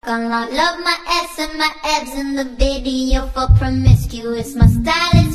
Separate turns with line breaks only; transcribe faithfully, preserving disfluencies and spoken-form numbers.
gonna love my ass and my abs in the video for promiscuous. My style is